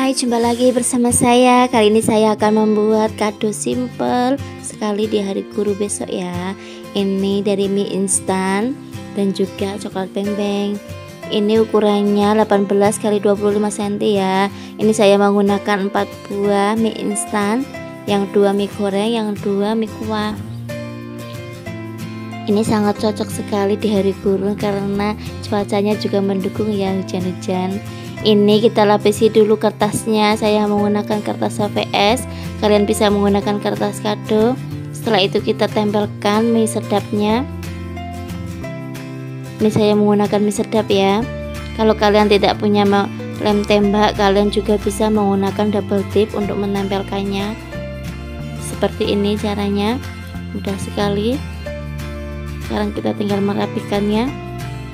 Hai, jumpa lagi bersama saya. Kali ini saya akan membuat kado simple sekali di hari guru besok ya. Ini dari mie instan dan juga coklat beng-beng. Ini ukurannya 18 x 25 cm ya. Ini saya menggunakan 4 buah mie instan, yang 2 mie goreng, yang 2 mie kuah. Ini sangat cocok sekali di hari guru karena cuacanya juga mendukung ya, hujan-hujan. Ini kita lapisi dulu kertasnya. Saya menggunakan kertas HVS, kalian bisa menggunakan kertas kado. Setelah itu kita tempelkan mie sedapnya. Ini saya menggunakan mie sedap ya. Kalau kalian tidak punya lem tembak, kalian juga bisa menggunakan double tip untuk menempelkannya. Seperti ini caranya, mudah sekali. Sekarang kita tinggal merapikannya.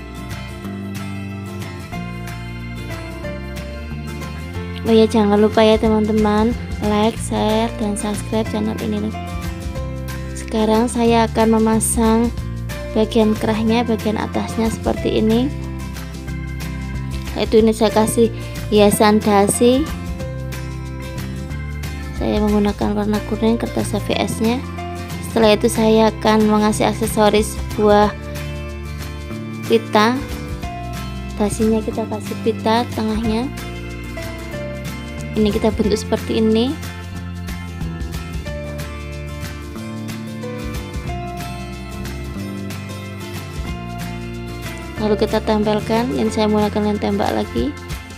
Oh ya, jangan lupa ya teman-teman, like, share, dan subscribe channel ini. Sekarang saya akan memasang bagian kerahnya, bagian atasnya seperti ini. Itu ini saya kasih hiasan dasi. Saya menggunakan warna kuning, kertas HVS nya. Setelah itu saya akan mengasih aksesoris buah pita. Dasinya kita kasih pita tengahnya. Ini kita bentuk seperti ini. Lalu kita tempelkan. Ini saya menggunakan lem tembak lagi.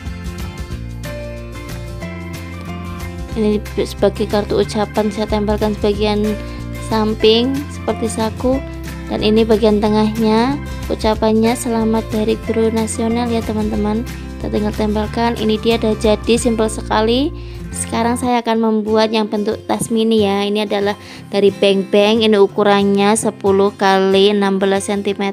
Ini sebagai kartu ucapan, saya tempelkan sebagian samping seperti saku, dan ini bagian tengahnya ucapannya selamat dari guru nasional ya teman-teman. Kita tinggal tempelkan. Ini dia udah jadi, simple sekali. Sekarang saya akan membuat yang bentuk tas mini ya. Ini adalah dari beng-beng. Ini ukurannya 10 x 16 cm.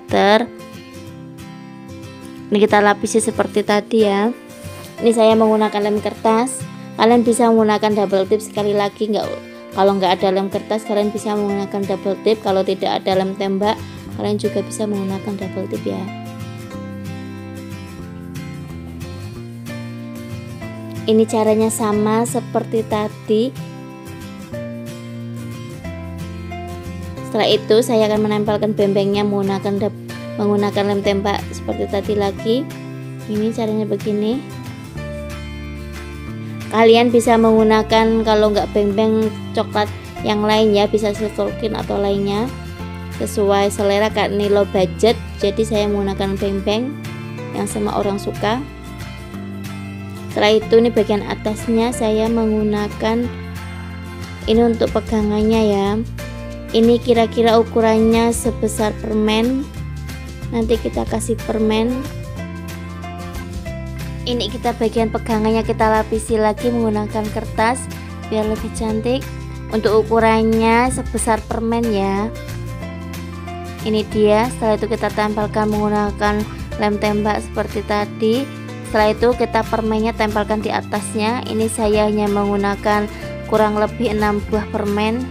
Ini kita lapisi seperti tadi ya. Ini saya menggunakan lem kertas. Kalian bisa menggunakan double tip sekali lagi. Kalau nggak ada lem kertas, kalian bisa menggunakan double tip. Kalau tidak ada lem tembak, kalian juga bisa menggunakan double tip ya. Ini caranya sama seperti tadi. Setelah itu saya akan menempelkan beng-bengnya menggunakan lem tembak seperti tadi lagi. Ini caranya begini. Kalian bisa menggunakan, kalau nggak beng-beng, coklat yang lain ya, bisa silverkin atau lainnya sesuai selera. Karena ini low budget, jadi saya menggunakan beng-beng yang semua orang suka. Setelah itu ini bagian atasnya saya menggunakan ini untuk pegangannya ya. Ini kira-kira ukurannya sebesar permen. Nanti kita kasih permen. Ini kita bagian pegangannya kita lapisi lagi menggunakan kertas biar lebih cantik. Untuk ukurannya sebesar permen ya. Ini dia. Setelah itu kita tempelkan menggunakan lem tembak seperti tadi. Setelah itu kita permennya tempelkan di atasnya. Ini saya hanya menggunakan kurang lebih 6 buah permen,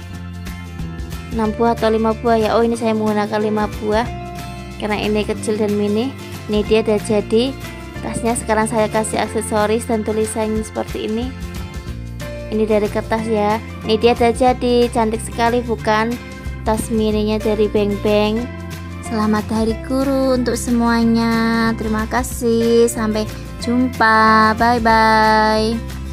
6 buah atau 5 buah ya. Oh, ini saya menggunakan 5 buah karena ini kecil dan mini. Ini dia udah jadi tasnya. Sekarang saya kasih aksesoris dan tulisan seperti ini. Ini dari kertas ya. Ini dia udah jadi, cantik sekali bukan? Tas mininya dari beng-beng. Selamat Hari Guru untuk semuanya. Terima kasih. Sampai jumpa. Bye bye.